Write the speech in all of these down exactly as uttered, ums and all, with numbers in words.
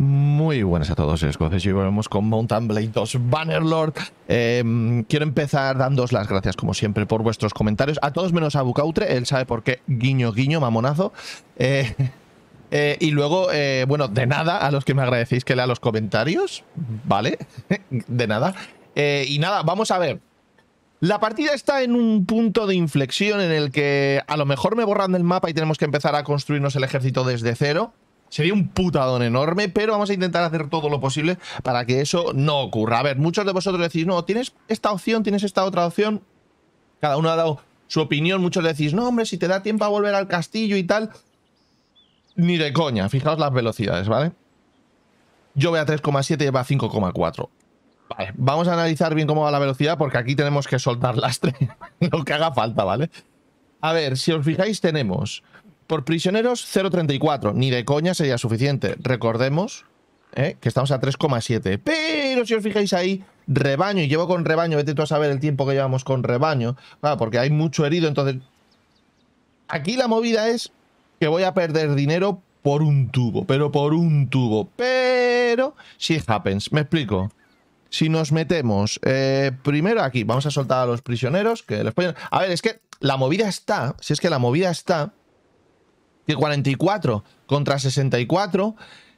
Muy buenas a todos, escoceses, y volvemos con Mount and Blade dos Bannerlord. Eh, quiero empezar dándoos las gracias, como siempre, por vuestros comentarios. A todos menos a Bucautre, él sabe por qué. Guiño, guiño, mamonazo. Eh, eh, y luego, eh, bueno, de nada, a los que me agradecéis que lea los comentarios. ¿Vale? De nada. Eh, y nada, vamos a ver. La partida está en un punto de inflexión en el que a lo mejor me borran del mapa y tenemos que empezar a construirnos el ejército desde cero. Sería un putadón enorme, pero vamos a intentar hacer todo lo posible para que eso no ocurra. A ver, muchos de vosotros decís, no, tienes esta opción, tienes esta otra opción. Cada uno ha dado su opinión. Muchos decís, no, hombre, si te da tiempo a volver al castillo y tal. Ni de coña. Fijaos las velocidades, ¿vale? Yo voy a tres coma siete y va a cinco coma cuatro. Vale, vamos a analizar bien cómo va la velocidad porque aquí tenemos que soltar lastre. Lo que haga falta, ¿vale? A ver, si os fijáis, tenemos... Por prisioneros, cero coma treinta y cuatro. Ni de coña sería suficiente. Recordemos ¿eh? que estamos a tres coma siete. Pero si os fijáis ahí, rebaño. Y llevo con rebaño. Vete tú a saber el tiempo que llevamos con rebaño. Claro, porque hay mucho herido. Entonces, aquí la movida es que voy a perder dinero por un tubo. Pero por un tubo. Pero, shit happens. Me explico. Si nos metemos eh, primero aquí, vamos a soltar a los prisioneros. Que les pueden... A ver, es que la movida está. Si es que la movida está... que cuarenta y cuatro contra sesenta y cuatro,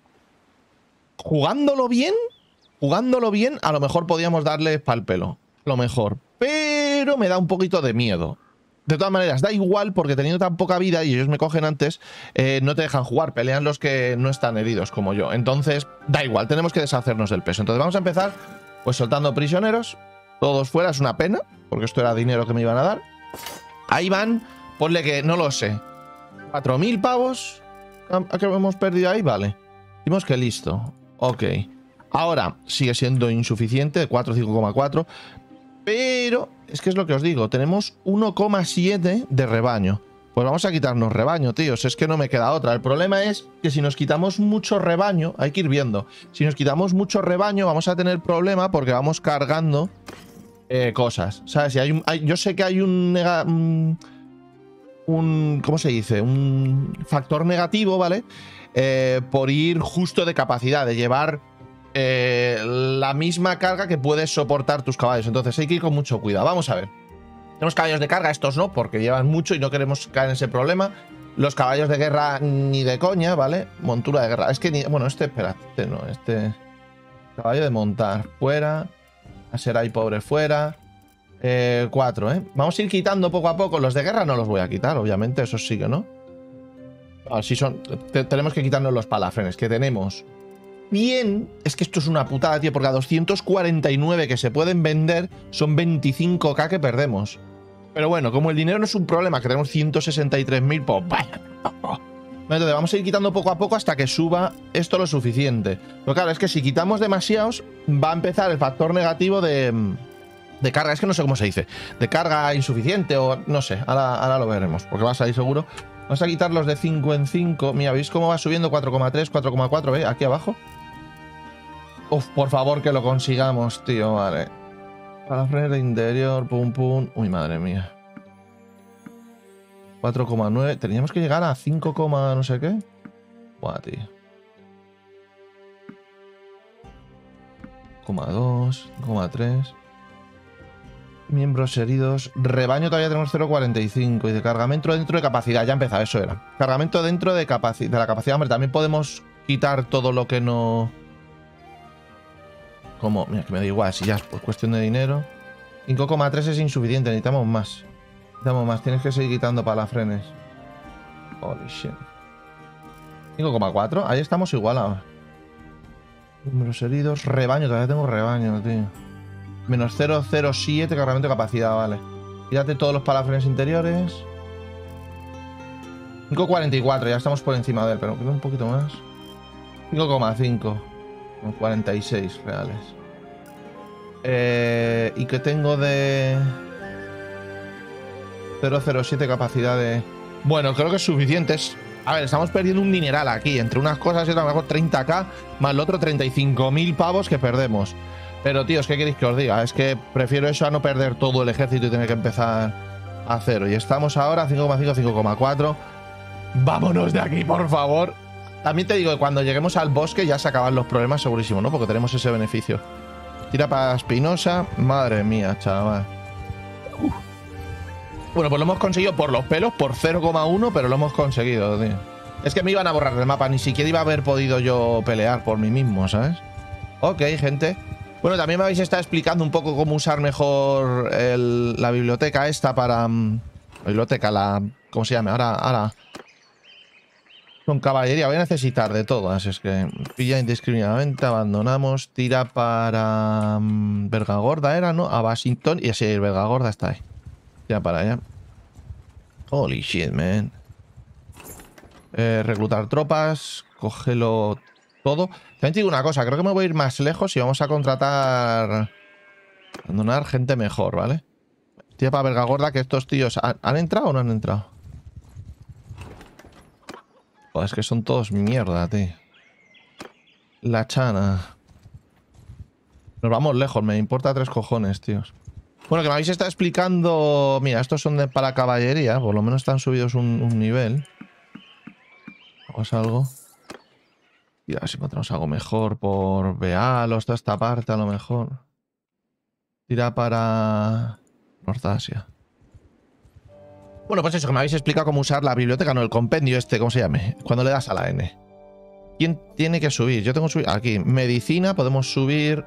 jugándolo bien, jugándolo bien, a lo mejor podíamos darle pal pelo, lo mejor, pero me da un poquito de miedo. De todas maneras, da igual, porque teniendo tan poca vida y ellos me cogen antes, eh, no te dejan jugar, pelean los que no están heridos como yo. Entonces, da igual, tenemos que deshacernos del peso. Entonces vamos a empezar, pues soltando prisioneros, todos fuera, es una pena, porque esto era dinero que me iban a dar. Ahí van, ponle que, no lo sé, cuatro mil pavos. ¿A qué hemos perdido ahí? Vale. Decimos que listo. Ok. Ahora sigue siendo insuficiente. cuatro, cinco coma cuatro. Pero es que es lo que os digo. Tenemos uno coma siete de rebaño. Pues vamos a quitarnos rebaño, tíos. Es que no me queda otra. El problema es que si nos quitamos mucho rebaño, hay que ir viendo. Si nos quitamos mucho rebaño, vamos a tener problema porque vamos cargando eh, cosas. ¿Sabes? Si hay un, hay, yo sé que hay un... Nega, un un, ¿cómo se dice? Un factor negativo, ¿vale? Eh, por ir justo de capacidad, de llevar eh, la misma carga que puedes soportar tus caballos. Entonces hay que ir con mucho cuidado. Vamos a ver. Tenemos caballos de carga, estos no, porque llevan mucho y no queremos caer en ese problema. Los caballos de guerra ni de coña, ¿vale? Montura de guerra. Es que ni... Bueno, este, espera, este no, este... Caballo de montar, fuera. Aserai pobre, fuera. Eh, cuatro, ¿eh? Vamos a ir quitando poco a poco. Los de guerra no los voy a quitar, obviamente, eso sí que no. Así son. Te, tenemos que quitarnos los palafrenes que tenemos. Bien, es que esto es una putada, tío, porque a doscientos cuarenta y nueve que se pueden vender son veinticinco K que perdemos. Pero bueno, como el dinero no es un problema, que tenemos ciento sesenta y tres mil, pues vaya. Entonces vamos a ir quitando poco a poco hasta que suba esto lo suficiente. Pero claro, es que si quitamos demasiados, va a empezar el factor negativo de... de carga, es que no sé cómo se dice, de carga insuficiente o no sé, ahora, ahora lo veremos, porque va a salir seguro. Vamos a quitar los de cinco en cinco. Mira, ¿veis cómo va subiendo? cuatro coma tres, cuatro coma cuatro, ¿veis? Aquí abajo. Uf, por favor que lo consigamos, tío, vale. Palafrenes de interior, pum pum. Uy, madre mía. cuatro coma nueve, teníamos que llegar a cinco, no sé qué. Buah, tío. cinco coma dos, cinco coma tres. Miembros heridos. Rebaño todavía tenemos cero coma cuarenta y cinco. Y de cargamento dentro de capacidad. Ya ha empezado, eso era. Cargamento dentro de, capaci de la capacidad. Hombre, también podemos quitar todo lo que no... Como, mira, que me da igual. Si ya es por cuestión de dinero. cinco coma tres es insuficiente. Necesitamos más. Necesitamos más. Tienes que seguir quitando palafrenes. Holy shit. cinco coma cuatro. Ahí estamos igual ahora. Miembros heridos. Rebaño. Todavía tengo rebaño, tío. Menos cero coma cero siete cargamento de capacidad, vale. Quítate todos los palafrenes interiores. cinco coma cuarenta y cuatro, ya estamos por encima de él, pero queda un poquito más. cinco coma cinco. Con cuarenta y seis reales. Eh, y que tengo de... cero coma cero siete capacidad de... Bueno, creo que es suficiente. A ver, estamos perdiendo un dineral aquí. Entre unas cosas y otras, a lo mejor treinta K, más lo otro treinta y cinco mil pavos que perdemos. Pero, tíos, ¿qué queréis que os diga? Es que prefiero eso a no perder todo el ejército y tener que empezar a cero. Y estamos ahora a cinco coma cinco, cinco coma cuatro. Vámonos de aquí, por favor. También te digo que cuando lleguemos al bosque ya se acaban los problemas segurísimo, ¿no? Porque tenemos ese beneficio. Tira para espinosa. Madre mía, chaval. Uf. Bueno, pues lo hemos conseguido por los pelos, por cero coma uno, pero lo hemos conseguido, tío. Es que me iban a borrar del mapa, ni siquiera iba a haber podido yo pelear por mí mismo, ¿sabes? Ok, gente. Bueno, también me habéis estado explicando un poco cómo usar mejor el, la biblioteca esta para... Um, biblioteca, la... ¿Cómo se llama? Ahora... ahora con caballería voy a necesitar de todas. Es que pilla indiscriminadamente, abandonamos, tira para... Um, Vergagorda era, ¿no? A Washington y así, Vergagorda está ahí. Ya para allá. Holy shit, man. Eh, reclutar tropas, cógelo todo. También te digo una cosa, creo que me voy a ir más lejos y vamos a contratar... Abandonar gente mejor, ¿vale? Tía para Vergagorda que estos tíos... ¿Han, ¿Han entrado o no han entrado? Joder, es que son todos mierda, tío. La chana. Nos vamos lejos, me importa tres cojones, tíos. Bueno, que me habéis estado explicando... Mira, estos son de para caballería, por lo menos están subidos un, un nivel. Vamos a algo. Y a ver si encontramos algo mejor por Bealos, toda esta parte a lo mejor. Tira para Norte Asia. Bueno, pues eso, que me habéis explicado cómo usar la biblioteca, no el compendio este, ¿cómo se llame? Cuando le das a la N. ¿Quién tiene que subir? Yo tengo que subir... Aquí, medicina, podemos subir...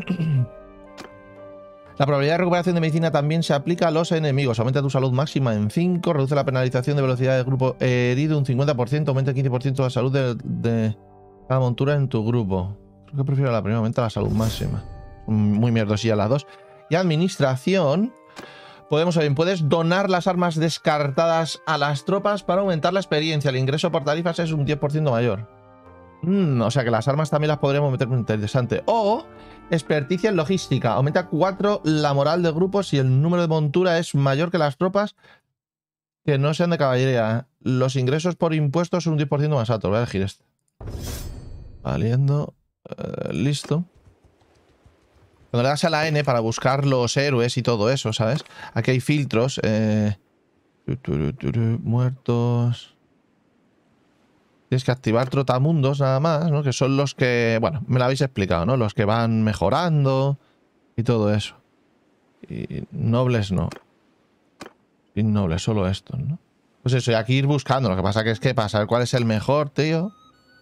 La probabilidad de recuperación de medicina también se aplica a los enemigos. Aumenta tu salud máxima en cinco, reduce la penalización de velocidad del grupo herido un cincuenta por ciento, aumenta el quince por ciento la salud de, de cada montura en tu grupo. Creo que prefiero la primera, aumenta la salud máxima. Muy mierdosilla las dos. Y administración... Podemos bien, puedes donar las armas descartadas a las tropas para aumentar la experiencia. El ingreso por tarifas es un diez por ciento mayor. Mm, o sea que las armas también las podríamos meter muy interesante. O experticia en logística. Aumenta cuatro la moral del grupo si el número de montura es mayor que las tropas que no sean de caballería. Los ingresos por impuestos son un diez por ciento más alto. Voy a elegir este. Valiendo. Uh, listo. Cuando le das a la N para buscar los héroes y todo eso, ¿sabes? Aquí hay filtros. Eh... Muertos. Tienes que activar trotamundos nada más, ¿no? Que son los que... Bueno, me lo habéis explicado, ¿no? Los que van mejorando y todo eso. Y nobles no. Y nobles, solo estos, ¿no? Pues eso, y aquí ir buscando. Lo que pasa que es que para saber cuál es el mejor, tío.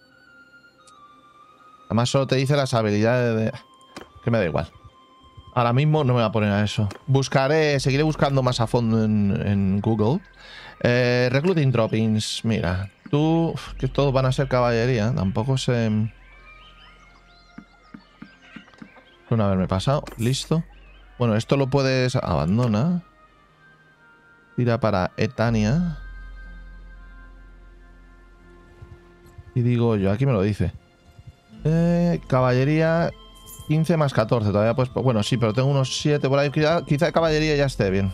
Además solo te dice las habilidades de... Que me da igual. Ahora mismo no me voy a poner a eso. Buscaré, seguiré buscando más a fondo en, en Google. Eh, Recruiting Droppings. Mira, tú... Uf, que todos van a ser caballería. Tampoco sé... Bueno, haberme pasado. Listo. Bueno, esto lo puedes... Abandona. Tira para Etania. Y digo yo, aquí me lo dice. Eh, caballería... quince más catorce, todavía pues... Bueno, sí, pero tengo unos siete por ahí. Quizá, quizá caballería ya esté bien.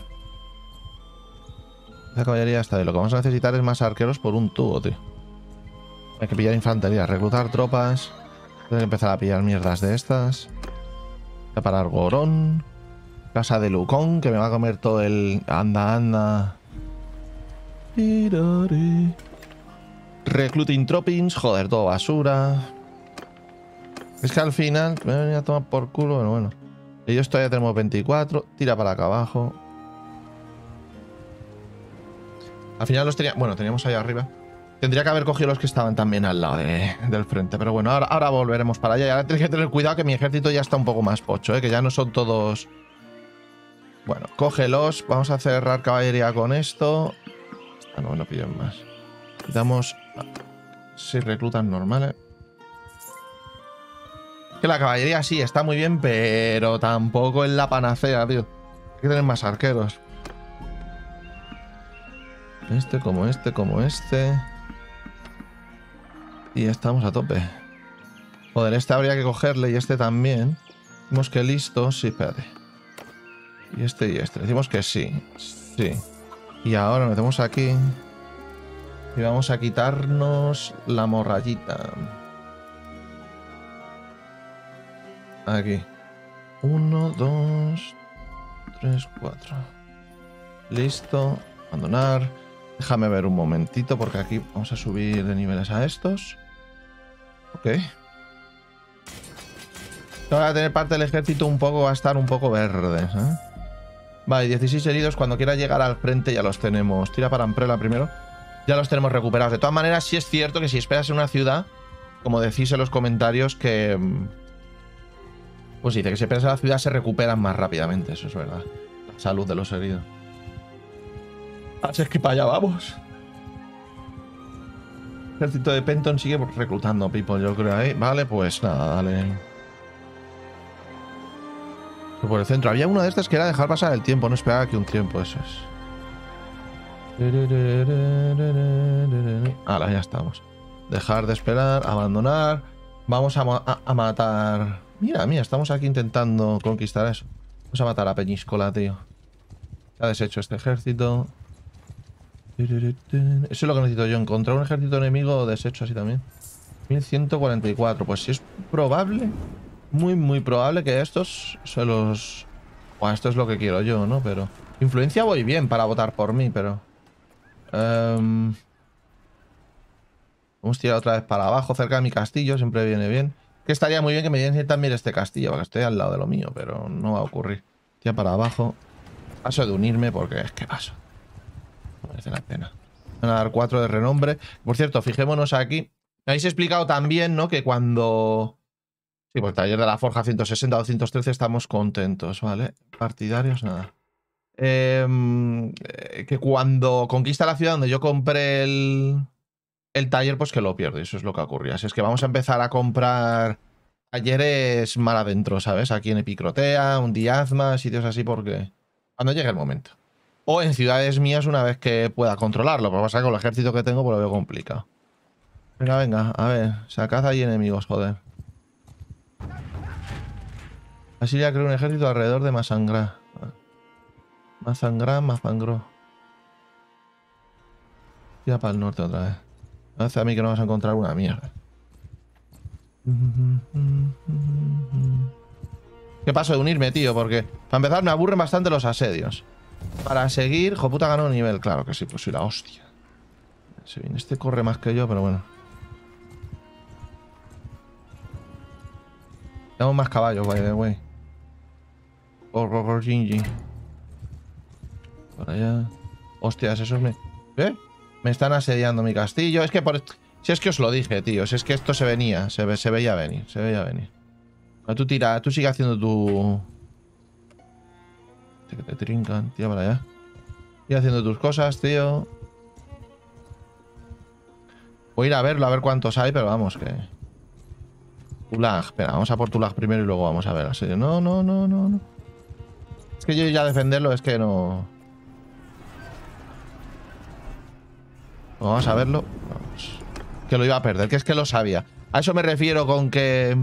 Quizá caballería ya está bien. Lo que vamos a necesitar es más arqueros por un tubo, tío. Hay que pillar infantería, reclutar tropas. Tengo que empezar a pillar mierdas de estas. Voy a parar Gorón. Casa de Lucón, que me va a comer todo el... Anda, anda. Recruiting Droppings, joder, todo basura. Es que al final me voy a venir a tomar por culo, bueno, bueno. Ellos todavía tenemos veinticuatro. Tira para acá abajo. Al final los teníamos... Bueno, teníamos ahí arriba. Tendría que haber cogido los que estaban también al lado de, del frente. Pero bueno, ahora, ahora volveremos para allá. Y ahora tenéis que tener cuidado que mi ejército ya está un poco más pocho, ¿eh? Que ya no son todos... Bueno, cógelos. Vamos a cerrar caballería con esto. Ah, no, no pillen más. Quitamos... Si reclutan normales. Que la caballería sí está muy bien, pero tampoco es la panacea, tío. Hay que tener más arqueros. Este como este, como este. Y estamos a tope. Joder, este habría que cogerle y este también. Decimos que listo. Sí, espérate. Y este y este. Decimos que sí. Sí. Y ahora metemos aquí. Y vamos a quitarnos la morrayita. Aquí. Uno, dos, tres, cuatro. Listo. Abandonar. Déjame ver un momentito porque aquí vamos a subir de niveles a estos. ¿Qué? Ahora tener parte del ejército un poco, va a estar un poco verde, ¿eh? Vale, dieciséis heridos. Cuando quiera llegar al frente ya los tenemos. Tira para Amprela primero. Ya los tenemos recuperados. De todas maneras, sí es cierto que si esperas en una ciudad, como decís en los comentarios, que... Pues dice que si esperas en la ciudad se recuperan más rápidamente. Eso es verdad. La salud de los heridos. Así es que para allá vamos. El ejército de Penton sigue reclutando people, yo creo, ¿eh? Vale, pues nada, dale. Por el centro. Había una de estas que era dejar pasar el tiempo, no esperar aquí un tiempo, eso es. Ahora ya estamos. Dejar de esperar, abandonar. Vamos a, a, a matar. Mira, mira, estamos aquí intentando conquistar eso. Vamos a matar a Peñíscola, tío. Se ha deshecho este ejército. Eso es lo que necesito yo, encontrar un ejército enemigo deshecho así también. mil ciento cuarenta y cuatro. Pues sí es probable, muy muy probable que estos se los... Buah, esto es lo que quiero yo, ¿no? Pero... Influencia voy bien para votar por mí, pero... Um... Vamos a tirar otra vez para abajo, cerca de mi castillo, siempre viene bien. Que estaría muy bien que me diesen también este castillo, porque estoy al lado de lo mío, pero no va a ocurrir. Tira para abajo. Paso de unirme porque es que paso. No merece la pena. Van a dar cuatro de renombre. Por cierto, fijémonos aquí. Me habéis explicado también, ¿no? Que cuando... Sí, pues el taller de la forja ciento sesenta, doscientos trece estamos contentos, ¿vale? Partidarios, nada. Eh, que cuando conquista la ciudad donde yo compré el, el taller, pues que lo pierdo. Eso es lo que ocurría. Así es que vamos a empezar a comprar talleres mar adentro, ¿sabes? Aquí en Epicrotea, un Diazma, sitios así, porque cuando llegue el momento. O en ciudades mías una vez que pueda controlarlo. Porque pasa que con el ejército que tengo, pues lo veo complicado. Venga, venga, a ver. Sacad ahí enemigos, joder. Asiria creó un ejército alrededor de Masangra. Masangra, Mazangro. Ya para el norte otra vez. Me hace a mí que no vas a encontrar una mierda. ¿Qué paso de unirme, tío? Porque, para empezar, me aburren bastante los asedios. Para seguir, joputa ganó un nivel. Claro que sí, pues soy la hostia. Este corre más que yo, pero bueno. Tenemos más caballos, by the way. Por, por, por Gingy. Por allá. Hostias, esos me... ¿Eh? Me están asediando mi castillo. Es que por... Si es que os lo dije, tío. Si es que esto se venía. Se, ve, se veía venir. Se veía venir. No, tú tira. Tú sigue haciendo tu... Que te trincan. Tira para allá. Sigue haciendo tus cosas, tío. Voy a ir a verlo, a ver cuántos hay, pero vamos, que... Tulag. Espera, vamos a por Tulag primero y luego vamos a ver. Asedio. No, no, no, no, no. Es que yo ya defenderlo es que no... Vamos a verlo. Vamos. Que lo iba a perder, que es que lo sabía. A eso me refiero con que...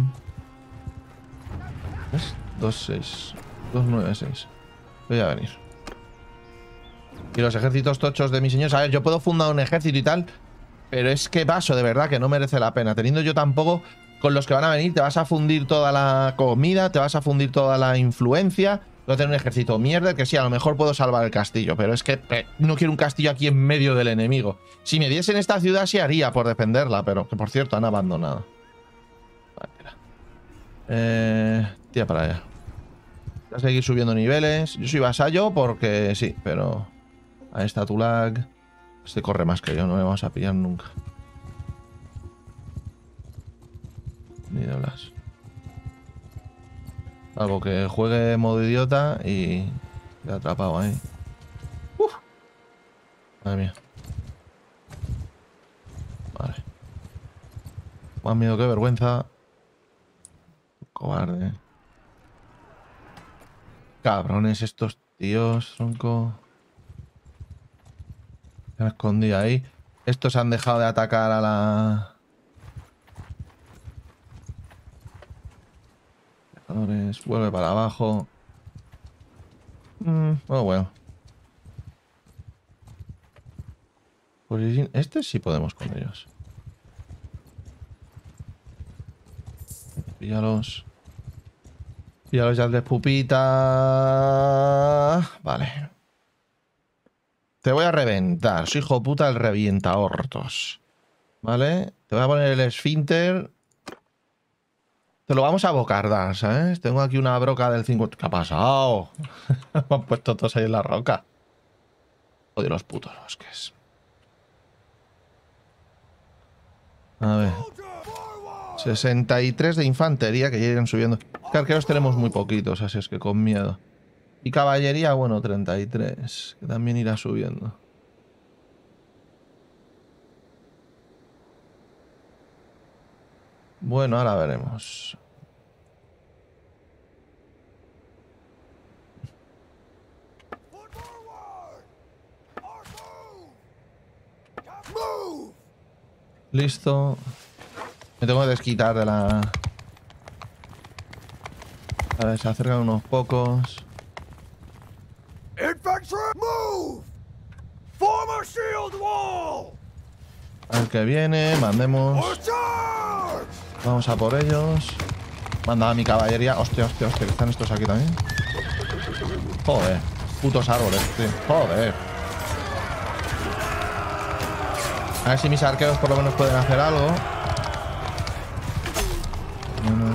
¿Es? dos seis. dos nueve seis. Voy a venir. Y los ejércitos tochos de mis señores. A ver, yo puedo fundar un ejército y tal, pero es que paso, de verdad, que no merece la pena. Teniendo yo tampoco... Con los que van a venir te vas a fundir toda la comida, te vas a fundir toda la influencia. Voy a tener un ejército mierda, que sí, a lo mejor puedo salvar el castillo, pero es que eh, no quiero un castillo aquí en medio del enemigo. Si me diesen esta ciudad sí haría por defenderla, pero que por cierto han abandonado. Vale, mira. Eh, tira para allá. Voy a seguir subiendo niveles. Yo soy vasallo porque sí, pero... Ahí está Tulag. Este corre más que yo, no le vamos a pillar nunca. Ni de Blas. Algo que juegue modo idiota y... Queda atrapado ahí. Uf. Madre mía. Vale. Más miedo que vergüenza. Cobarde. Cabrones estos tíos, tronco. Se me escondí ahí. Estos han dejado de atacar a la... Vuelve para abajo. Mm, oh, bueno. Pues este sí podemos con ellos. Píllalos. Píllalos ya de pupita. Vale. Te voy a reventar. Soy hijo puta el revienta hortos. Vale. Te voy a poner el esfínter. Te lo vamos a bocardar, ¿sabes? Tengo aquí una broca del cincuenta. ¿Qué ha pasado? Me han puesto todos ahí en la roca. Odio los putos bosques. A ver. sesenta y tres de infantería, que ya irán subiendo. Arqueros tenemos muy poquitos, así es que con miedo. Y caballería, bueno, treinta y tres, que también irá subiendo. Bueno, ahora veremos. Listo. Me tengo que desquitar de la... A ver, se acercan unos pocos. A ver qué viene, mandemos. Vamos a por ellos. Manda a mi caballería. Hostia, hostia, hostia, que están estos aquí también. Joder, putos árboles, tío. Joder. A ver si mis arqueros por lo menos pueden hacer algo. Bueno.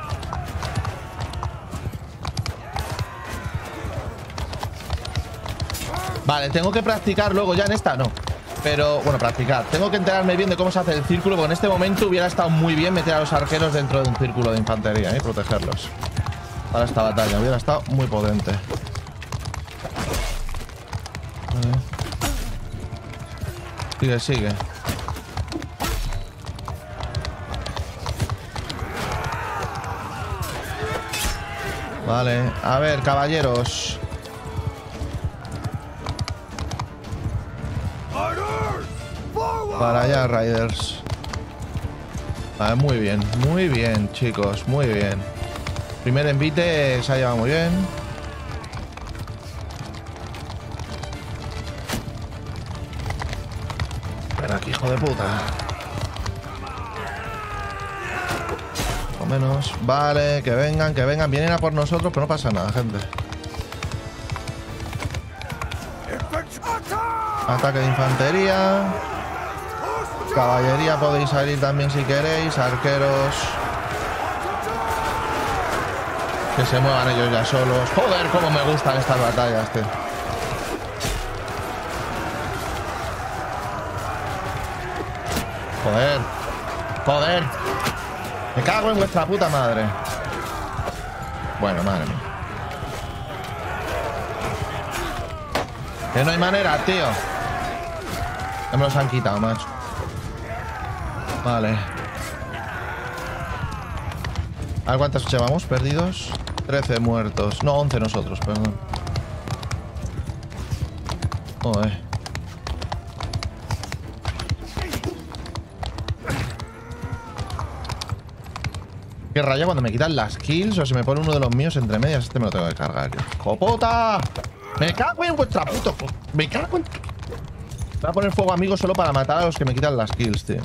Vale, tengo que practicar luego ya en esta, no. Pero, bueno, practicar. Tengo que enterarme bien de cómo se hace el círculo, porque en este momento hubiera estado muy bien meter a los arqueros dentro de un círculo de infantería, ¿eh? Y protegerlos. Para esta batalla. Hubiera estado muy potente. Vale. Sigue, sigue. Vale. A ver, caballeros. Para allá, Riders. Vale, muy bien, muy bien, chicos, muy bien. Primer envite se ha llevado muy bien. Ven aquí, hijo de puta. O menos. Vale, que vengan, que vengan. Vienen a por nosotros, pero no pasa nada, gente. Ataque de infantería. Caballería podéis salir también si queréis. Arqueros. Que se muevan ellos ya solos. Joder, cómo me gustan estas batallas, tío. Joder. Joder. Me cago en vuestra puta madre. Bueno, madre mía. Que no hay manera, tío. Ya me los han quitado, macho. Vale. A ver cuántas llevamos perdidos. trece muertos. No, once nosotros, perdón. Joder. Qué raya cuando me quitan las kills o se me pone uno de los míos entre medias. Este me lo tengo que cargar yo. ¡Jopota! ¡Me cago en vuestra puta! ¡Me cago en... Voy a poner fuego amigo solo para matar a los que me quitan las kills, tío.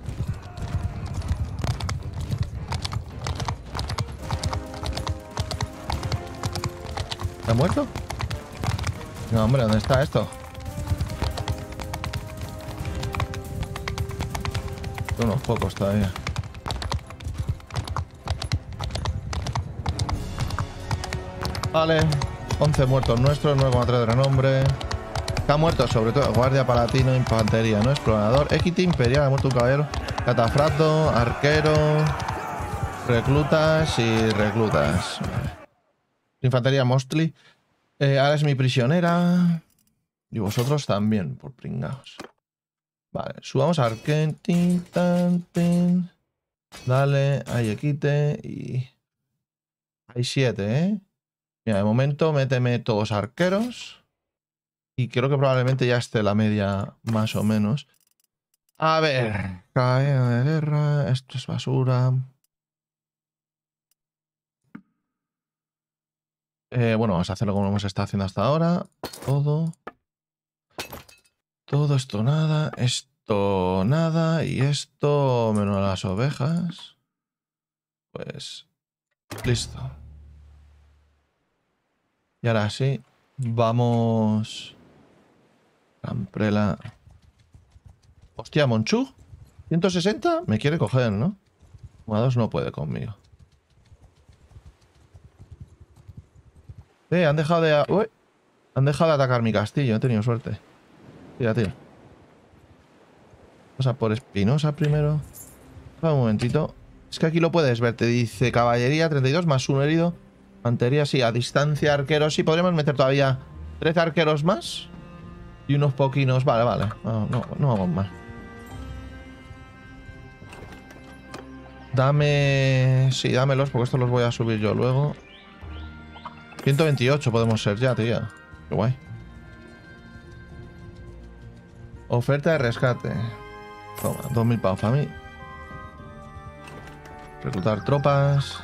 ¿Está muerto? No, hombre, ¿dónde está esto? Son unos pocos todavía. Vale. once muertos nuestros, nueve coma tres de renombre. Está muerto sobre todo guardia palatino, infantería, ¿no? Explorador, equity imperial, ha muerto un caballero. Catafrato, arquero, reclutas y reclutas. Vale. Infantería mostly. Eh, ahora es mi prisionera. Y vosotros también, por pringaos. Vale, subamos a Arken. Tin, tan, tin. Dale, hay equite y... Hay siete, ¿eh? Mira, de momento méteme todos arqueros. Y creo que probablemente ya esté la media más o menos. A ver. Cadena de guerra. Esto es basura. Eh, bueno, vamos a hacerlo como hemos estado haciendo hasta ahora. Todo. Todo esto nada. Esto nada. Y esto menos las ovejas. Pues... Listo. Y ahora sí. Vamos... Amprela. Hostia, Monchu. ciento sesenta. Me quiere coger, ¿no? Jugados no puede conmigo. Eh, han dejado de... Uy, han dejado de atacar mi castillo. He tenido suerte. Tira, tira. Vamos a por Espinosa primero. Un momentito. Es que aquí lo puedes ver. Te dice caballería treinta y dos más uno herido. Mantería, sí. A distancia arqueros. Sí, podríamos meter todavía trece arqueros más. Y unos poquinos. Vale, vale. No, no, no vamos mal. Dame... Sí, dámelos porque estos los voy a subir yo luego. ciento veintiocho podemos ser ya, tío. Qué guay. Oferta de rescate. Toma, dos mil pavos para mí. Reclutar tropas.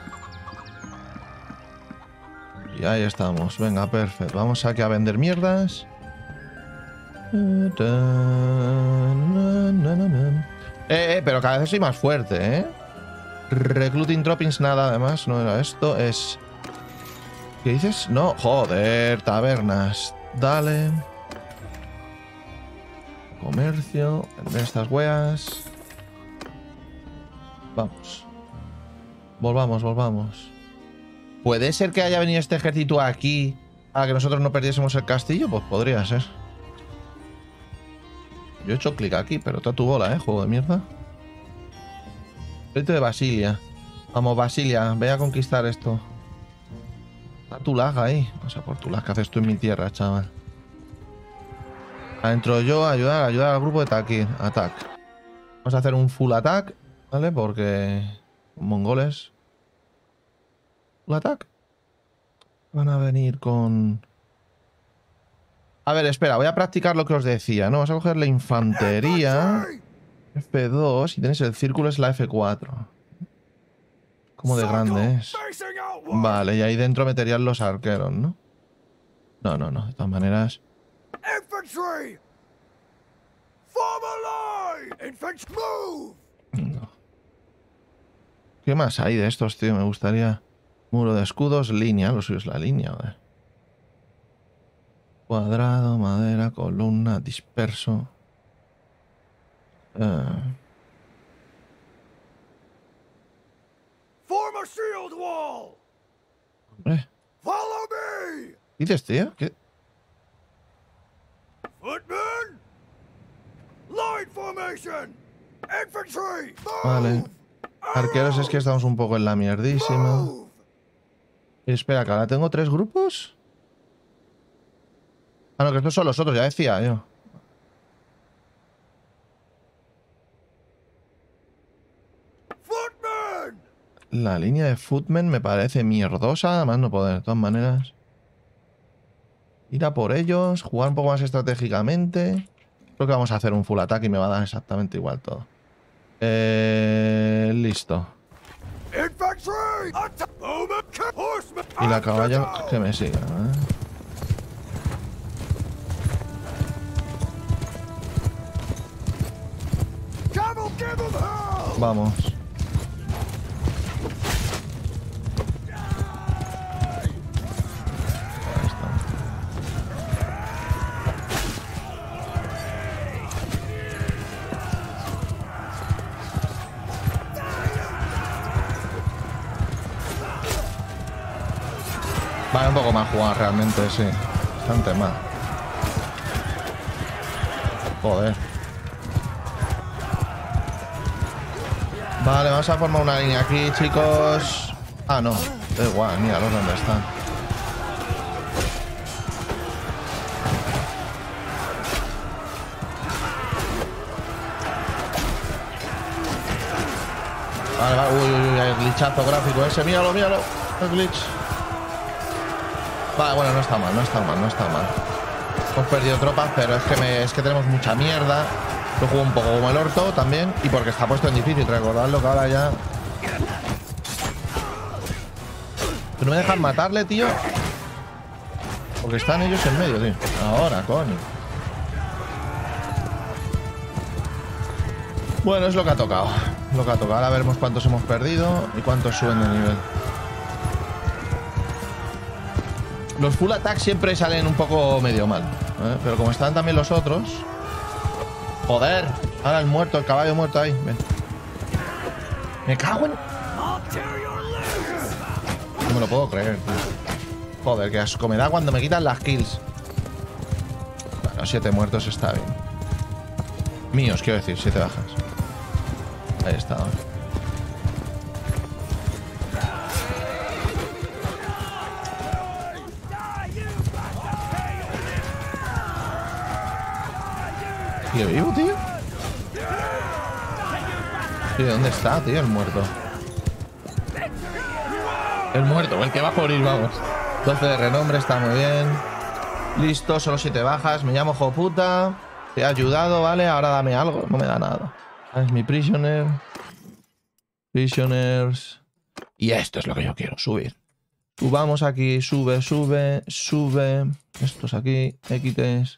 Y ahí estamos. Venga, perfecto. Vamos aquí a vender mierdas. Eh, eh, pero cada vez soy más fuerte, ¿eh? Recruiting Troppings, nada, además. No era esto. Es... ¿Qué dices? No, joder, tabernas. Dale. Comercio. Vender estas weas. Vamos. Volvamos, volvamos. ¿Puede ser que haya venido este ejército aquí para que nosotros no perdiésemos el castillo? Pues podría ser. Yo he hecho clic aquí, pero está tu bola, ¿eh? Juego de mierda. Proyecto de Basilia. Vamos, Basilia, ve a conquistar esto. Está tu lag ahí. O sea, por tu lag que haces tú en mi tierra, chaval. Entro yo a ayudar, a ayudar al grupo de Takir. Attack. Vamos a hacer un full attack, ¿vale? Porque... mongoles. Full attack. Van a venir con... A ver, espera, voy a practicar lo que os decía, ¿no? Vamos a coger la infantería. F dos y tenéis el círculo, es la F cuatro. ¿Cómo de grande es? Vale, y ahí dentro meterían los arqueros, ¿no? No, no, no, de todas maneras... No. ¿Qué más hay de estos, tío? Me gustaría... Muro de escudos, línea, lo suyo es la línea, ¿vale? Cuadrado, madera, columna, disperso. Uh. Form a shield wall. Hombre. Follow me. ¿Qué dices, tío? ¿Qué? Footmen. Line formation. Infantry. Move. Vale. Arqueros es que estamos un poco en la mierdísima. Move. Y espera, que ahora tengo tres grupos. Ah, no, que estos son los otros, ya decía yo. Footmen. La línea de Footmen me parece mierdosa, además no poder, de todas maneras. Ir a por ellos, jugar un poco más estratégicamente. Creo que vamos a hacer un full attack y me va a dar exactamente igual todo. Eh, listo. Y la caballa que me siga, ¿eh? Vamos. Ahí está. Vale, un poco más jugar realmente, sí. Bastante más. Joder. Vale, vamos a formar una línea aquí, chicos. Ah, no. Da igual, míralos dónde están. Vale, vale. Uy, uy, uy, el glitchazo gráfico ese. Míralo, míralo. El glitch. Vale, bueno, no está mal, no está mal, no está mal. Hemos perdido tropas, pero es que, me, es que tenemos mucha mierda. Lo juego un poco como el orto también. Y porque está puesto en difícil, recordadlo que ahora ya... ¿Que no me dejan matarle, tío? Porque están ellos en medio, tío. Ahora, coño. Bueno, es lo que ha tocado. Lo que ha tocado. Ahora veremos cuántos hemos perdido y cuántos suben de nivel. Los full attack siempre salen un poco medio mal, ¿eh? Pero como están también los otros... Joder, ahora el muerto, el caballo muerto ahí. Ven. Me cago en... No me lo puedo creer, tío. Joder, qué asco me da cuando me quitan las kills. Bueno, siete muertos está bien. Míos, quiero decir, siete bajas. Ahí está. ¿Tío vivo, tío? Tío, ¿dónde está, tío, el muerto? El muerto, el que va a morir, vamos. doce de renombre, está muy bien. Listo, solo siete bajas. Me llamo Joputa. Te he ayudado, ¿vale? Ahora dame algo. No me da nada. Es mi prisoner. Prisoners. Y esto es lo que yo quiero, subir. Subamos aquí, sube, sube, sube. Estos aquí, X.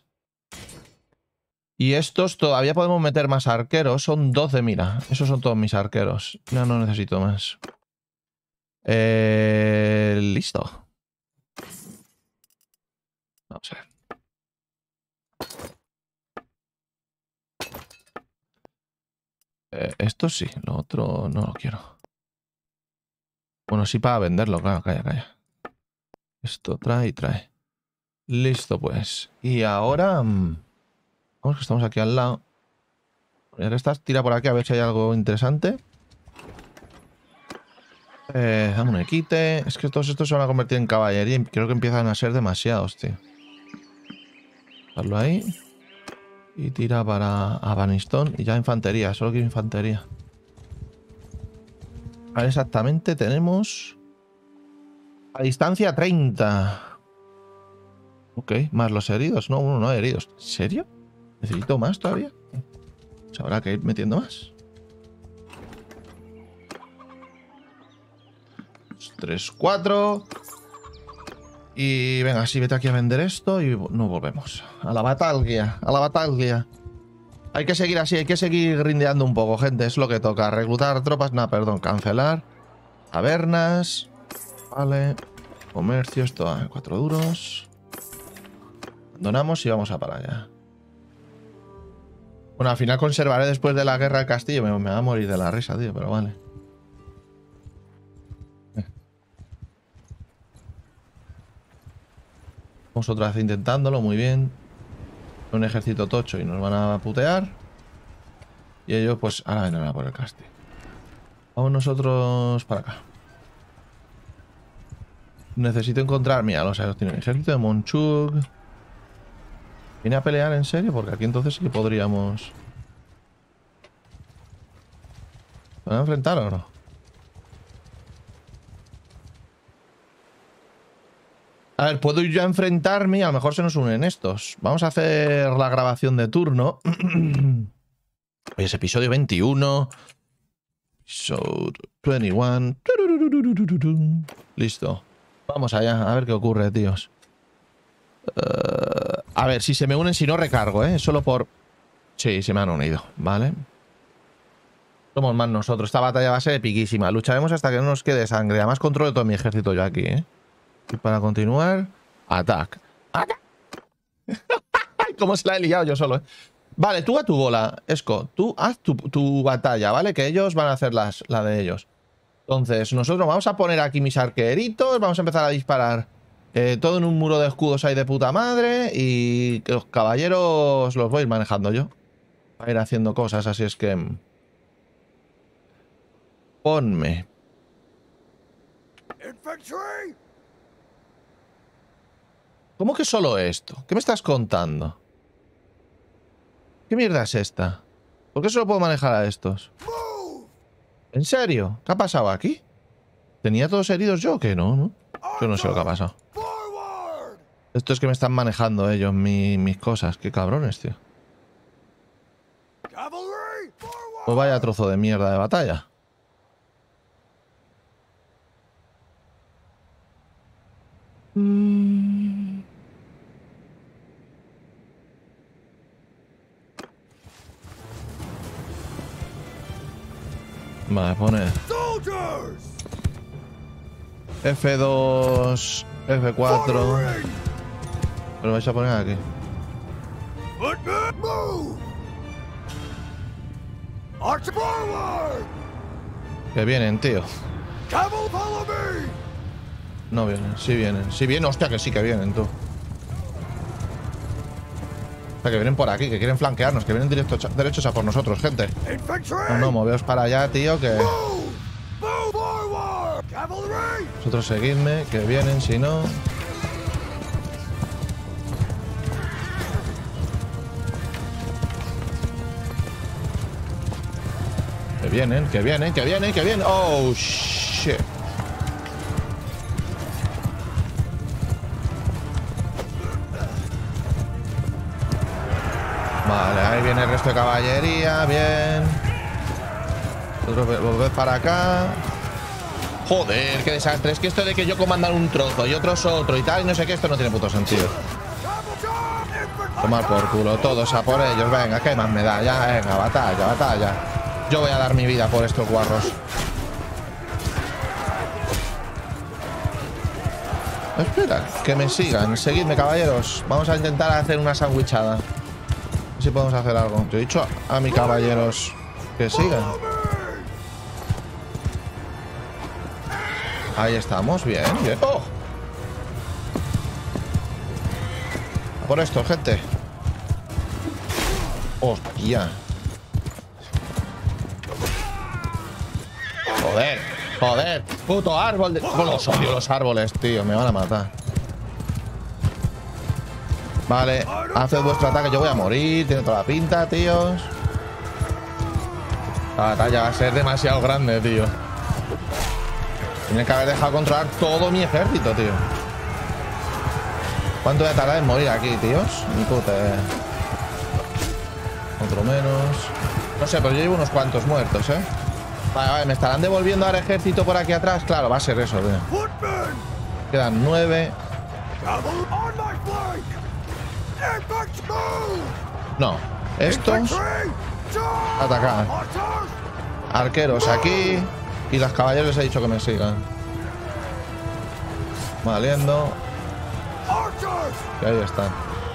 Y estos todavía podemos meter más arqueros. Son doce, mira. Esos son todos mis arqueros. No, no necesito más. Eh, listo. Vamos a ver. Eh, esto sí, lo otro no lo quiero. Bueno, sí para venderlo, claro, calla, calla. Esto trae y trae. Listo, pues. Y ahora... Vamos, que estamos aquí al lado. Ya que estás, tira por aquí a ver si hay algo interesante. Eh, dame un equite. Es que todos estos se van a convertir en caballería y creo que empiezan a ser demasiados, tío. Dejarlo ahí. Y tira para Avaniston. Y ya infantería, solo quiero infantería. A ver, exactamente tenemos... A distancia treinta. Ok, más los heridos. No, uno no hay heridos. ¿En serio? ¿Necesito más todavía? Pues habrá que ir metiendo más. tres, cuatro. Y venga, sí, vete aquí a vender esto y no volvemos. A la batalla, a la batalla. Hay que seguir así, hay que seguir grindeando un poco, gente. Es lo que toca. Reclutar tropas. No, perdón, cancelar. Tabernas. Vale. Comercio, esto a cuatro duros. Abandonamos y vamos a para allá. Bueno, al final conservaré después de la guerra del castillo. Me, me va a morir de la risa, tío, pero vale. Vamos otra vez intentándolo, muy bien. Un ejército tocho y nos van a putear. Y ellos, pues, ahora vendrán a por el castillo. Vamos nosotros para acá. Necesito encontrar... Mira, los aeros tienen ejército de Monchuk. ¿Viene a pelear en serio? Porque aquí entonces sí que podríamos... ¿Se van a enfrentar o no? A ver, puedo ir yo a enfrentarme y a lo mejor se nos unen estos. Vamos a hacer la grabación de turno. Hoy es episodio veintiuno. Episodio veintiuno. Listo. Vamos allá, a ver qué ocurre, tíos. Uh, a ver, si se me unen, si no recargo, ¿eh? Solo por... Sí, se me han unido, ¿vale? Somos más nosotros. Esta batalla va a ser epiquísima. Lucharemos hasta que no nos quede sangre. Además controlo todo mi ejército yo aquí, ¿eh? Y para continuar... Atac. ¡Atac! ¿Cómo se la he liado yo solo, eh? Vale, tú a tu bola, Esco. Tú haz tu, tu batalla, ¿vale? Que ellos van a hacer las, la de ellos. Entonces, nosotros vamos a poner aquí mis arqueritos. Vamos a empezar a disparar eh, todo en un muro de escudos ahí de puta madre. Y que los caballeros los voy a ir manejando yo. Va a ir haciendo cosas, así es que... Ponme. Infantry! ¿Cómo que solo esto? ¿Qué me estás contando? ¿Qué mierda es esta? ¿Por qué solo puedo manejar a estos? ¿En serio? ¿Qué ha pasado aquí? ¿Tenía todos heridos yo o qué? No, no. Yo no sé lo que ha pasado. Esto es que me están manejando ellos mi, mis cosas. Qué cabrones, tío. Pues vaya trozo de mierda de batalla. Mm. Vale, pone F dos, F cuatro. Pero vais a poner aquí. Que vienen, tío. No vienen, sí vienen. Sí vienen, hostia, que sí que vienen, tú. O sea, que vienen por aquí, que quieren flanquearnos, que vienen directos, derechos a por nosotros, gente. No, no, moveos para allá, tío, que... Vosotros seguidme, que vienen, si no... Que vienen, que vienen, que vienen, que vienen. Oh, shit. Vale, ahí viene el resto de caballería. Bien. Vosotros volved para acá. Joder, qué desastre. Es que esto de que yo comandar un trozo y otros otro y tal, y no sé qué, esto no tiene puto sentido. Tomar por culo, todos a por ellos. Venga, ¿qué más me da? Ya, venga, batalla, batalla. Yo voy a dar mi vida por estos guarros. Espera, que me sigan. Seguidme, caballeros. Vamos a intentar hacer una sandwichada. A ver si podemos hacer algo. Yo he dicho a mis caballeros que sigan. Ahí estamos, bien, bien. ¡Oh! A por esto, gente. Hostia. Joder, joder, puto árbol de... Oh, los odio los árboles, tío, me van a matar. Vale, haced vuestro ataque, yo voy a morir, tiene toda la pinta, tíos. La batalla va a ser demasiado grande, tío. Tienen que haber dejado controlar todo mi ejército, tío. ¿Cuánto voy a tardar en morir aquí, tíos? Ni puta idea. Otro menos. No sé, pero yo llevo unos cuantos muertos, ¿eh? Vale, vale, me estarán devolviendo al ejército por aquí atrás. Claro, va a ser eso, tío. Quedan nueve. No, estos atacan. Arqueros aquí. Y los caballeros les he dicho que me sigan. Valiendo. Y ahí están.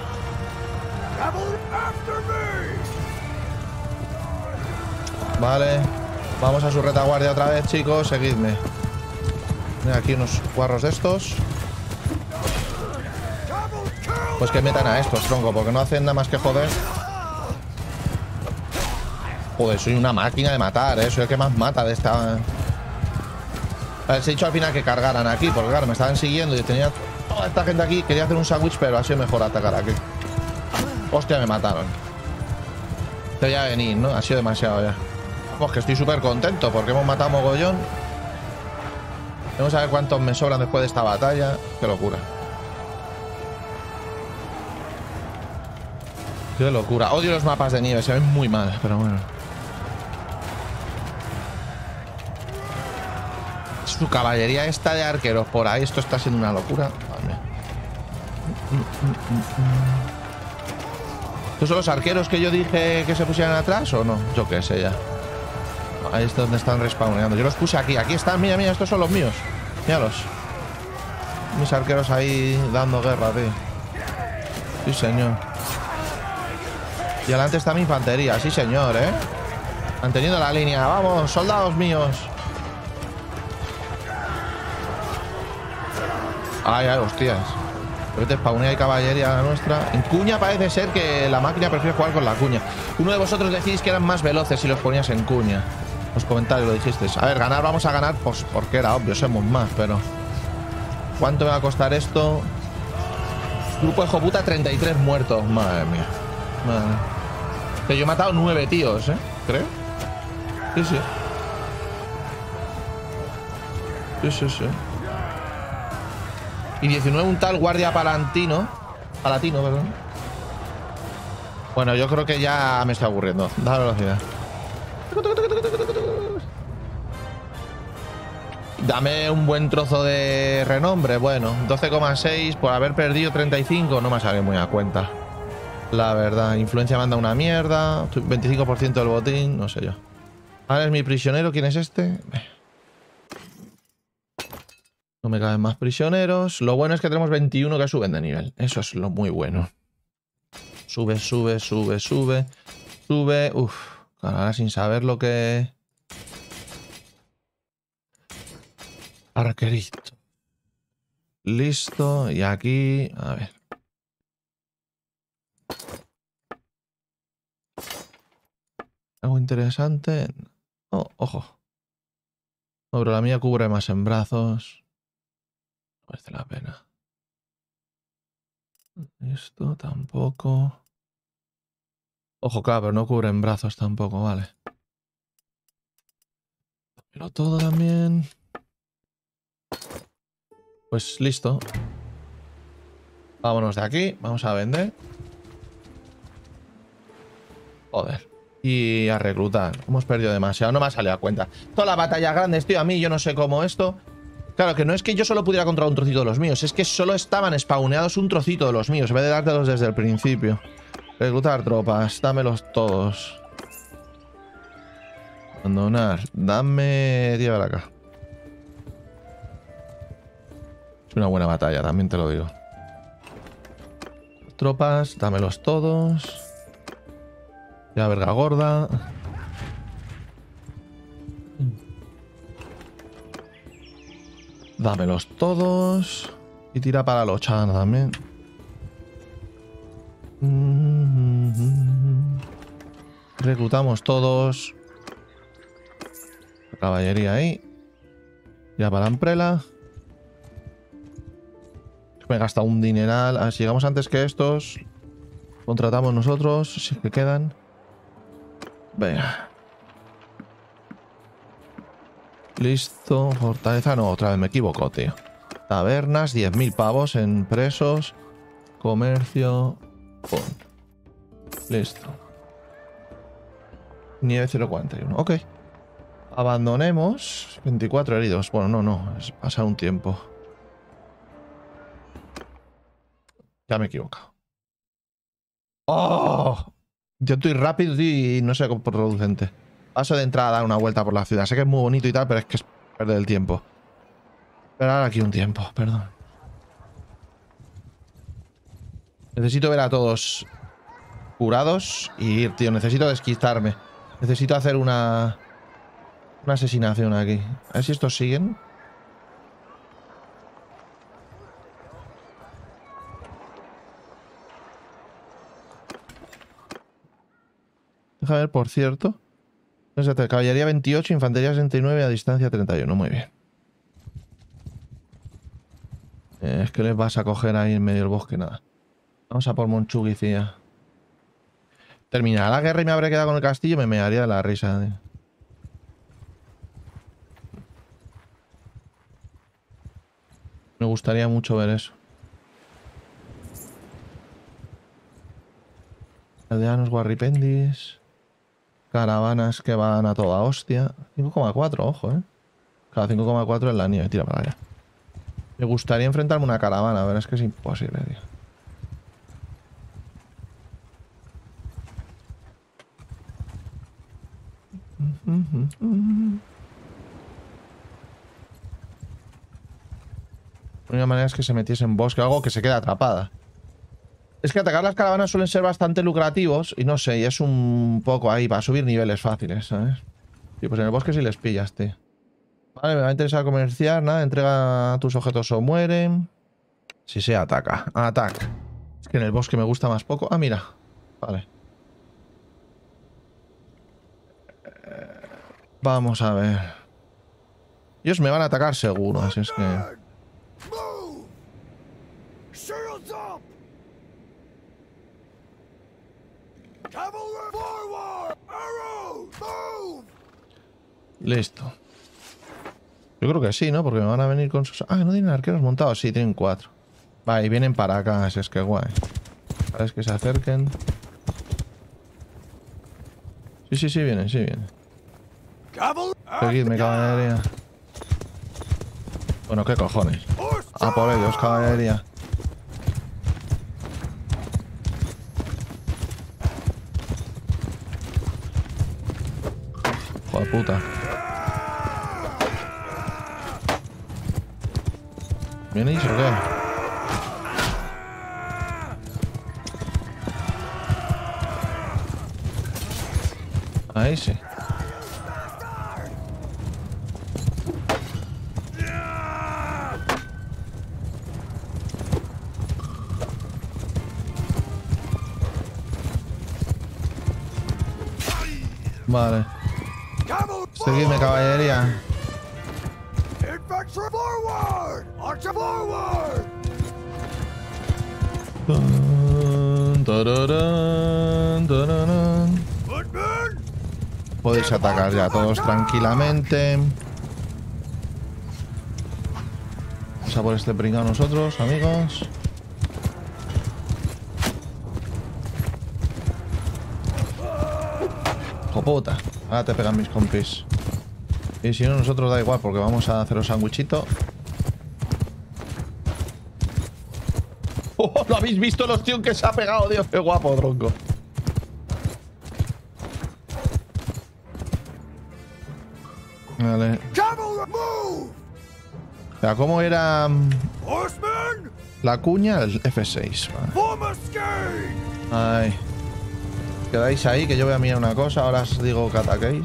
Vale. Vamos a su retaguardia otra vez, chicos. Seguidme. Mira, aquí unos guarros de estos. Pues que metan a estos, tronco, porque no hacen nada más que joder. Joder, soy una máquina de matar, ¿eh? Soy el que más mata de esta... A ver, se he dicho al final que cargaran aquí, porque claro, me estaban siguiendo y tenía toda esta gente aquí. Quería hacer un sándwich, pero ha sido mejor atacar aquí. Hostia, me mataron. Debía venir, ¿no? Ha sido demasiado ya. Vamos, que estoy súper contento porque hemos matado mogollón. Vamos a ver cuántos me sobran después de esta batalla. Qué locura. Qué locura. Odio los mapas de nieve, se ven muy mal, pero bueno. Su caballería esta de arqueros por ahí, esto está siendo una locura. Vale. ¿Estos son los arqueros que yo dije que se pusieran atrás o no? Yo qué sé ya. Ahí es donde están respawneando. Yo los puse aquí, aquí están, mira, mira, estos son los míos. Míralos. Mis arqueros ahí dando guerra, tío. Sí, señor. Y adelante está mi infantería, sí, señor, ¿eh? Manteniendo la línea. Vamos, soldados míos. Ay, ay, hostias. Vete, spawnea y caballería nuestra. En cuña parece ser que la máquina prefiere jugar con la cuña. Uno de vosotros decís que eran más veloces si los ponías en cuña. Los comentarios lo dijisteis. A ver, ganar vamos a ganar, pues porque era obvio, somos más, pero... ¿Cuánto me va a costar esto? Grupo de joputa, treinta y tres muertos. Madre mía. Madre mía. Que yo he matado nueve tíos, ¿eh? Creo. Sí, sí. Sí, sí, sí. Y diecinueve un tal guardia palantino. Palatino, perdón. Bueno, yo creo que ya me estoy aburriendo. Da velocidad. Dame un buen trozo de renombre. Bueno, doce coma seis por haber perdido treinta y cinco. No me sale muy a cuenta. La verdad, influencia manda una mierda. veinticinco por ciento del botín, no sé yo. Ahora es mi prisionero. ¿Quién es este? No me caben más prisioneros. Lo bueno es que tenemos veintiuno que suben de nivel. Eso es lo muy bueno. Sube, sube, sube, sube. Sube. Uf. Ahora sin saber lo que... Arquerito. Listo. Y aquí... A ver. Algo interesante. Oh, ojo. No, pero la mía cubre más en brazos. No merece la pena. Esto tampoco. Ojo, claro, pero no cubre en brazos tampoco, vale. Pero todo también. Pues listo. Vámonos de aquí. Vamos a vender. Joder. Y a reclutar. Hemos perdido demasiado. No me ha salido a cuenta. Todas las batallas grandes, tío. A mí yo no sé cómo esto... Claro, que no es que yo solo pudiera controlar un trocito de los míos. Es que solo estaban spawneados un trocito de los míos. En vez de dártelos desde el principio. Reclutar tropas. Dámelos todos. Abandonar. Dame... Llévala acá. Es una buena batalla, también te lo digo. Tropas. Dámelos todos. Ya verga gorda. Dámelos todos. Y tira para la Lochana también. Reclutamos todos. Caballería ahí. Ya para la Amprela. Me he gastado un dineral. A ver, si llegamos antes que estos. Contratamos nosotros. Si es que quedan. Venga. Listo. Fortaleza. No, otra vez me equivoco, tío. Tabernas. diez mil pavos en presos. Comercio. Pum. Listo. Nieve cero cuarenta y uno. Ok. Abandonemos. veinticuatro heridos. Bueno, no, no. Es pasar un tiempo. Ya me he equivocado. ¡Oh! Yo estoy rápido y no sé cómo producente. Paso de entrada a dar una vuelta por la ciudad. Sé que es muy bonito y tal, pero es que es perder el tiempo. Esperar aquí un tiempo, perdón. Necesito ver a todos curados y ir, tío. Necesito desquitarme. Necesito hacer una... Una asesinación aquí. A ver si estos siguen. Deja ver, por cierto. Caballería veintiocho, infantería sesenta y nueve, a distancia treinta y uno. Muy bien. Eh, es que les vas a coger ahí en medio del bosque, nada. Vamos a por Monchuguicía. Terminará la guerra y me habré quedado con el castillo. Me mearía de la risa, tío. Me gustaría mucho ver eso. Aldeanos guarripendis. Caravanas que van a toda hostia. cinco coma cuatro, ojo, eh. Cada cinco coma cuatro es la nieve. Tira para allá. Me gustaría enfrentarme a una caravana, pero es que es imposible, tío. La única manera es que se metiese en bosque o algo que se quede atrapada. Es que atacar las caravanas suelen ser bastante lucrativos y no sé, y es un poco ahí para subir niveles fáciles, ¿sabes? Y pues en el bosque sí les pillas, tío. Vale, me va a interesar comerciar, nada, entrega tus objetos o mueren. Si se ataca, ataca. Es que en el bosque me gusta más poco. Ah, mira. Vale. Vamos a ver. Ellos me van a atacar seguro, así es que... Listo. Yo creo que sí, ¿no? Porque me van a venir con sus... Ah, ¿no tienen arqueros montados? Sí, tienen cuatro. Va, y vienen para acá, así es que guay. ¿Sabes que se acerquen? Sí, sí, sí vienen, sí vienen. Seguidme, caballería. Bueno, ¿qué cojones? A por ellos, caballería. Joder, puta. ¿Vienes o qué? Ahí sí. Vale. Cavalry Seguidme, caballería. Infantry forward! Archer forward! Tun, tararán, tararán. Footmen! Podéis atacar ya todos tranquilamente. Vamos a por este pringao nosotros, amigos. Jopota. Ahora te pegan mis compis. Y si no, nosotros da igual, porque vamos a hacer un sándwichito. ¡Oh! ¿Lo habéis visto el ostión que se ha pegado? Dios, qué guapo, tronco. Vale. Cavalry move! O sea, ¿cómo era Horsemen! la cuña? El F seis. Vale. Form a skate! Ay. Quedáis ahí, que yo voy a mirar una cosa. Ahora os digo que ataquéis.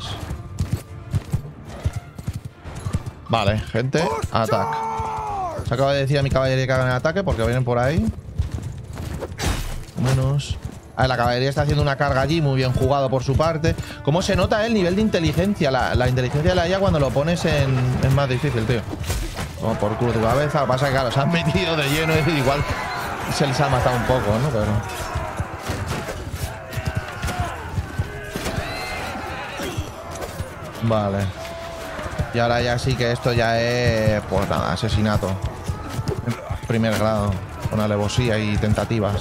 Vale, gente. Ataque. Se acaba de decir a mi caballería que hagan el ataque porque vienen por ahí. Menos. A ver, la caballería está haciendo una carga allí, muy bien jugado por su parte. ¿Cómo se nota el nivel de inteligencia? La, la inteligencia de la I A cuando lo pones en... Es más difícil, tío. Como por culo tu cabeza. Lo que pasa es que, claro, se han metido de lleno y igual se les ha matado un poco, ¿no? Pero... Vale. Y ahora ya sí que esto ya es... Pues nada, asesinato. En primer grado. Con alevosía y tentativas.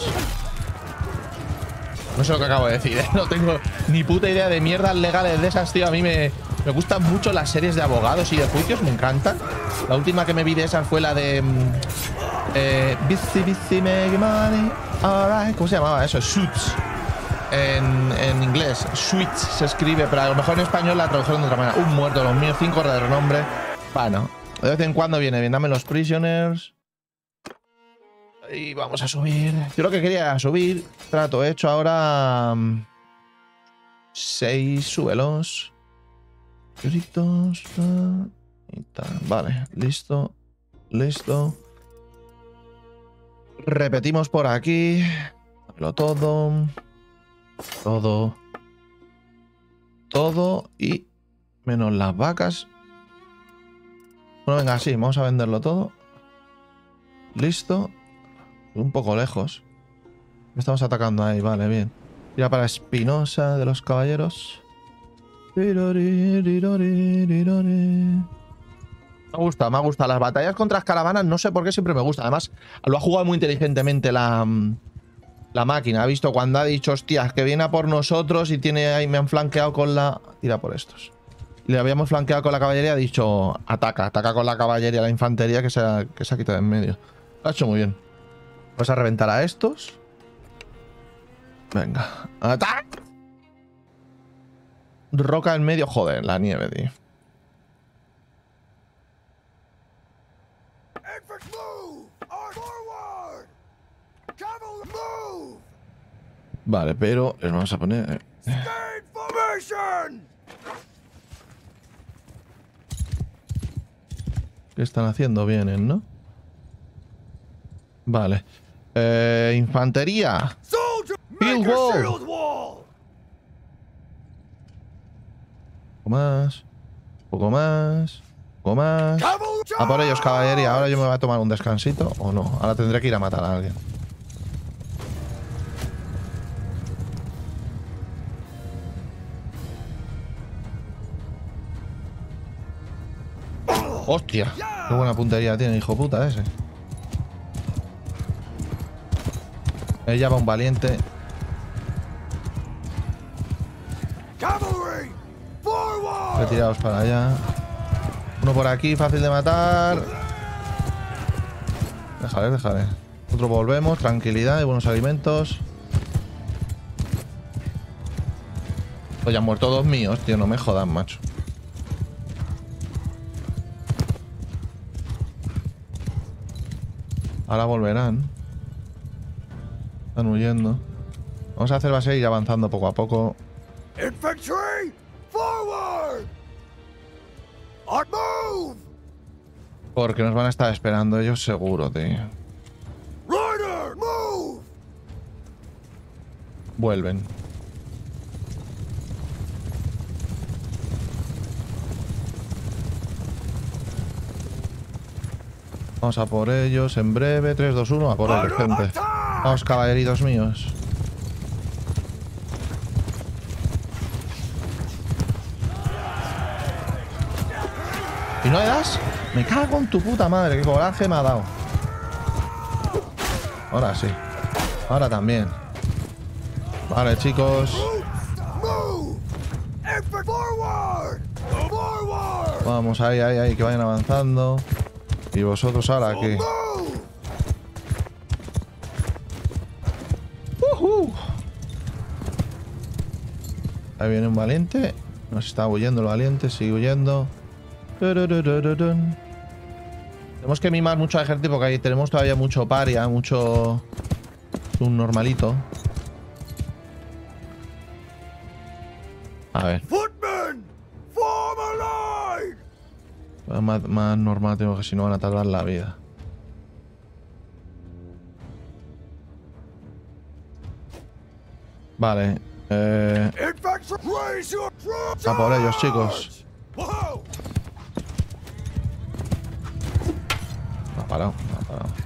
No sé lo que acabo de decir, ¿eh? No tengo ni puta idea de mierdas legales de esas, tío. A mí me, me gustan mucho las series de abogados y de juicios, me encantan. La última que me vi de esas fue la de... Eh, Busy, busy, make money. Alright. ¿Cómo se llamaba eso? Suits. En, en inglés. Suits se escribe, pero a lo mejor en español la tradujeron de otra manera. Un muerto, los míos, cinco de renombre. Bueno, de vez en cuando viene bien. Dame los prisoners. Y vamos a subir. Yo lo que quería era subir. Trato hecho ahora. seis, súbelos. Gritos. Y tal. Vale, listo. Listo. Repetimos por aquí. Dámelo todo. Todo. Todo y menos las vacas. Bueno, venga, sí, vamos a venderlo todo. Listo. Un poco lejos. Estamos atacando ahí, vale, bien. Tira para Espinosa de los caballeros. Me gusta, me gusta. Las batallas contra las caravanas, no sé por qué siempre me gusta. Además, lo ha jugado muy inteligentemente la, la máquina. Ha visto cuando ha dicho, hostias, que viene a por nosotros y tiene ahí, me han flanqueado con la... Tira por estos. Y le habíamos flanqueado con la caballería, ha dicho, ataca, ataca con la caballería, la infantería que se ha, que se ha quitado de en medio. Lo ha hecho muy bien. Vamos a reventar a estos. Venga. ¡Atac! Roca en medio. Joder, la nieve, tío. Vale, pero les vamos a poner... ¿Qué están haciendo? Vienen, ¿no? Vale. Eh, infantería. Field wall. Un poco más. Un poco más. Un poco más. A por ellos, caballería. Ahora yo me voy a tomar un descansito. ¿O no? Ahora tendré que ir a matar a alguien. ¡Hostia! Qué buena puntería tiene, hijo puta ese. Ella va un valiente. Retirados para allá. Uno por aquí, fácil de matar. Déjale, déjale. Otro volvemos, tranquilidad y buenos alimentos. Pues ya han muerto dos míos, tío, no me jodan, macho. Ahora volverán. Están huyendo. Vamos a hacer base e ir avanzando poco a poco. Infantry, forward! Move! Porque nos van a estar esperando ellos seguro, tío. Rider, move! Vuelven. Vamos a por ellos en breve. tres, dos, uno, a por ellos, gente. Vamos, caballeritos míos. ¿Y no le das? Me cago en tu puta madre, qué coraje me ha dado. Ahora sí. Ahora también. Vale, chicos. Vamos, ahí, ahí, ahí, que vayan avanzando. Y vosotros ahora aquí. Uh-huh. Ahí viene un valiente. Nos está huyendo el valiente, sigue huyendo. Tenemos que mimar mucho al ejército porque ahí tenemos todavía mucho paria, mucho... un normalito. A ver. Más, más normal tengo que si no van a tardar la vida. Vale. Eh... A por ellos, chicos. Me ha parado, me ha parado.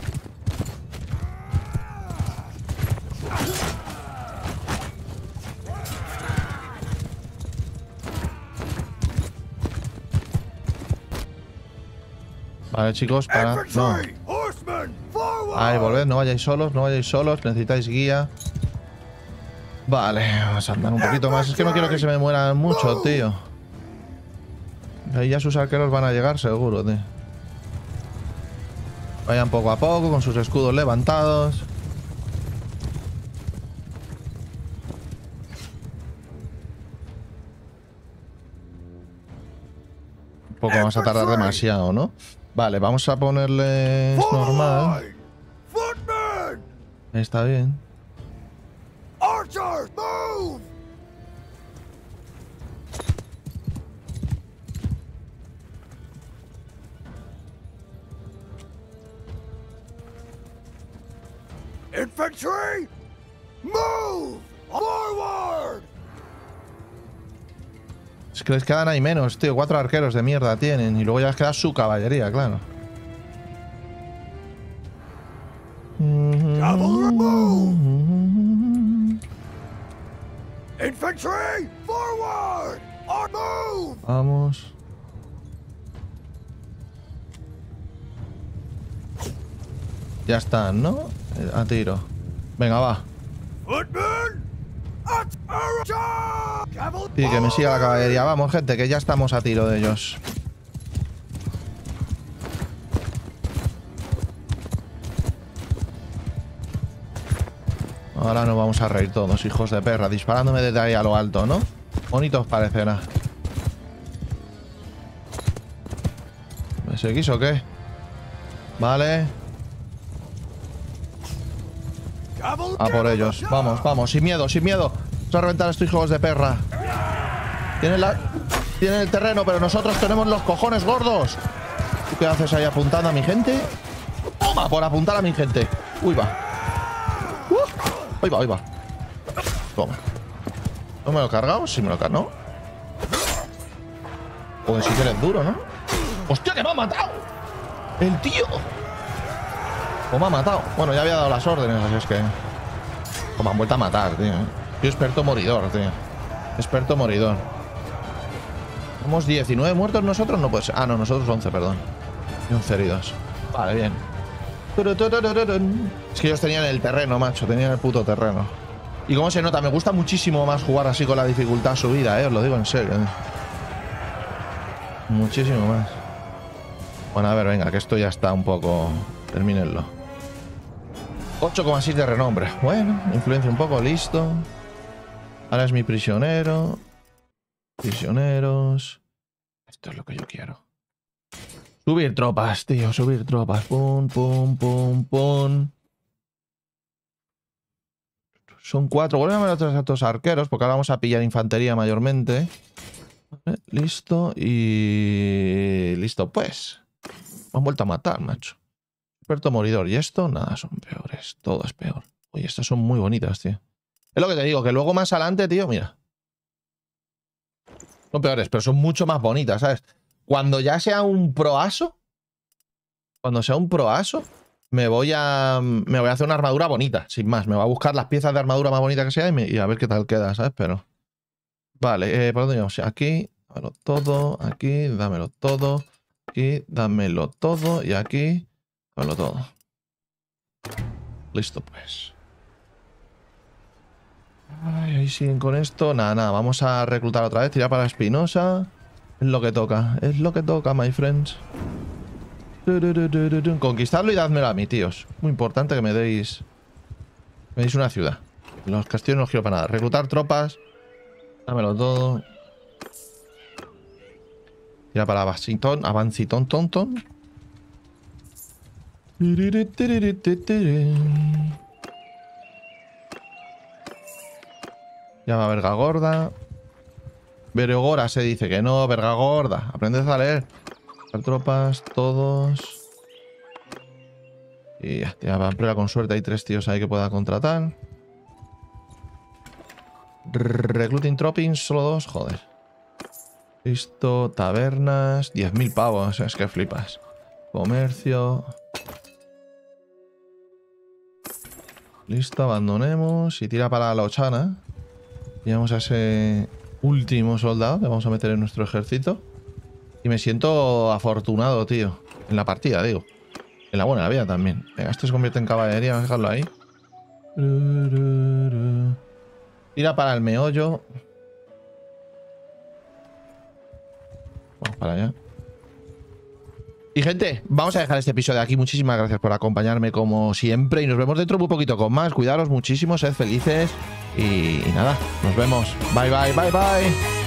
Vale, chicos, para... No. Ahí, volved, no vayáis solos, no vayáis solos, necesitáis guía. Vale, vamos a andar un poquito más. Es que no quiero que se me mueran mucho, tío. Ahí ya sus arqueros van a llegar seguro, tío. Vayan poco a poco, con sus escudos levantados. Un poco vamos a tardar demasiado, ¿no? Vale, vamos a ponerles normal. Está bien. Infantry, move forward. Es que les quedan ahí menos, tío. Cuatro arqueros de mierda tienen. Y luego ya les queda su caballería, claro. Cavalry, move. Infantry, forward. Or move. Vamos. Ya están, ¿no? A tiro. Venga, va. Y que me siga la caballería. Vamos, gente, que ya estamos a tiro de ellos. Ahora nos vamos a reír todos, hijos de perra. Disparándome desde ahí a lo alto, ¿no? Bonitos parecerá. ¿Me seguís o qué? Vale. A por ellos. Vamos, vamos. Sin miedo, sin miedo. Vamos a reventar a estos hijos de perra. Tienen, la... Tienen el terreno, pero nosotros tenemos los cojones gordos. ¿Tú qué haces ahí apuntando a mi gente? Toma, por apuntar a mi gente. Uy, va. Uh, ahí va, ahí va. Toma. ¿No me lo he cargado? Sí me lo he cargado. Porque sí que eres duro, ¿no? ¡Hostia, que me ha matado! ¡El tío! ¿O me ha matado? Bueno, ya había dado las órdenes, así es que... O me han vuelto a matar, tío. Soy experto moridor, tío. Experto moridor. ¿Somos diecinueve muertos nosotros? No puede ser. Ah, no, nosotros once, perdón. Y once heridos. Vale, bien. Es que ellos tenían el terreno, macho. Tenían el puto terreno. Y como se nota, me gusta muchísimo más jugar así con la dificultad subida, eh. Os lo digo en serio, eh. Muchísimo más. Bueno, a ver, venga, que esto ya está un poco... Termínenlo. ocho coma seis de renombre. Bueno, influencia un poco, listo. Ahora es mi prisionero. Prisioneros. Esto es lo que yo quiero. Subir tropas, tío, subir tropas. Pum, pum, pum, pum. Son cuatro. Vuelven a ver otros, otros arqueros, porque ahora vamos a pillar infantería mayormente. Vale, listo. Y... Listo, pues. Me han vuelto a matar, macho. Experto moridor. Y esto, nada, son peores. Todo es peor. Oye, estas son muy bonitas, tío. Es lo que te digo, que luego más adelante, tío, mira. Son peores, pero son mucho más bonitas, ¿sabes? Cuando ya sea un proaso, Cuando sea un proaso, me voy a me voy a hacer una armadura bonita, sin más. Me voy a buscar las piezas de armadura más bonitas que sea y, me, y a ver qué tal queda, ¿sabes? Pero... Vale, eh, ¿por dónde vamos? Aquí, dámelo todo. Aquí, dámelo todo. Aquí, dámelo todo. Y aquí, dámelo todo. Listo, pues. Ay, ahí siguen con esto. Nada, nada. Vamos a reclutar otra vez. Tirar para la Espinosa. Es lo que toca. Es lo que toca, my friends. Conquistarlo y dádmelo a mí, tíos. Muy importante que me deis... Me deis una ciudad. Los castillos no los quiero para nada. Reclutar tropas. Dámelo todo. Tira para Avancitón. Avancitón, tonton. Llama a Verga Gorda. Vergora se dice que no. Verga Gorda. Aprendes a leer. Tropas, todos. Y ya, ya va, prueba con suerte. Hay tres tíos ahí que pueda contratar. Recruiting Tropping, solo dos, joder. Listo, tabernas. diez mil pavos, es que flipas. Comercio. Listo, abandonemos. Y tira para la Lochana. Llevamos a ese último soldado que vamos a meter en nuestro ejército. Y me siento afortunado, tío. En la partida, digo. En la buena, la vida también. Venga, esto se convierte en caballería. Vamos a dejarlo ahí. Tira para el meollo. Vamos para allá. Y gente, vamos a dejar este episodio aquí. Muchísimas gracias por acompañarme como siempre. Y nos vemos dentro de muy poquito con más. Cuidaros muchísimo, sed felices. Y, y nada, nos vemos. Bye, bye, bye, bye.